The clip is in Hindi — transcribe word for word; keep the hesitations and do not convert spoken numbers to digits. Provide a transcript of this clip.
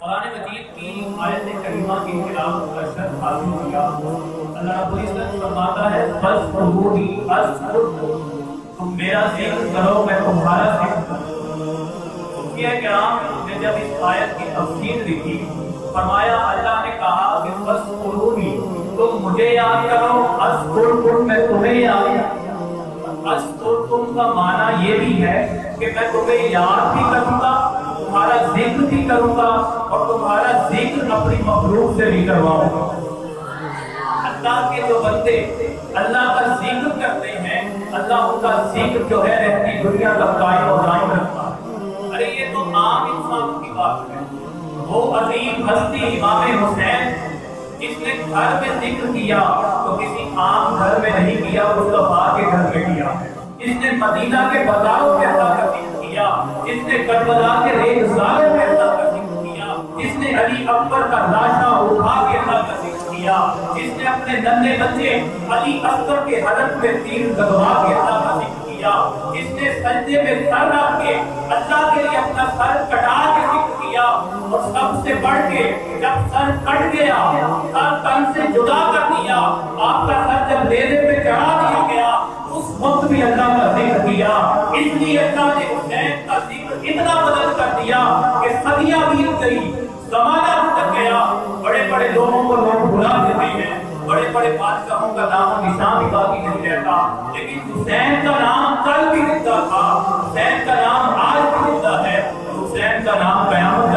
कुरान मजीद की आयत करीमा की तिलावत का शर्फ हासिल किया। अल्लाह रब्बुल इज्जत फरमाता है फज़कुरूनी अज़कुरकुम, तुम मेरा जिक्र करो मैं तुम्हारा जिक्र करूं। सूफिया किराम ने जब इस आयत की तफसीर लिखी, फरमाया अल्लाह ने कहा कि फज़कुरूनी, तुम मुझे याद करो, अज़कुरकुम, मैं तुम्हें याद करूंगा। अज़कुरकुम का माना ये भी है कि मैं तुम्हें याद भी करूंगा, तुम्हारा जिक्र भी करूंगा और तुम्हारा जिक्र अपनी मखलूक से भी करवाऊंगा। अल्लाह के जो बंदे अल्लाह का जिक्र करते हैं, अल्लाह उनका जिक्र जो है रहती दुनिया का कायम और दायम रखता है। अरे ये तो आम इंसानों की बात है। वो अजीम हस्ती इमाम हुसैन जिसने घर में जिक्र किया तो किसी आम घर में नहीं किया, मुस्तफा के घर में किया। जिसने मदीना के बाजारों में अल्लाह का जिक्र किया, जिसने करबला के रेगिस्तानों में अल्लाह का जिक्र किया, जिसने अली अकबर का लाशा उठा के अल्लाह का जिक्र किया, जिसने अपने नन्हे बच्चे अली असगर के हलक में तीर लगवा के अल्लाह का जिक्र किया, जिसने सजदे में सर रख के अल्लाह के लिए अपना सर कटा के जिक्र किया, और सबसे बढ़ के जब सर कट गया, सर तन से जुदा कर दिया, आपका सर जब लेने पे चढ़ा दिया गया, उस वक्त भी अल्लाह का जिक्र किया। इसलिए अल्लाह ने हुसैन का जिक्र इतना बदल कर दिया कि सदियां बीत गई, जमाना गुजर गया, बड़े बड़े लोगों को लोग भुला देते हैं, बड़े बड़े बादशाहों का नाम निशान भी बाकी नहीं रहता, लेकिन हुसैन का नाम कल भी जिंदा था, हुसैन का नाम आज भी जिंदा है, हुसैन का नाम कयामत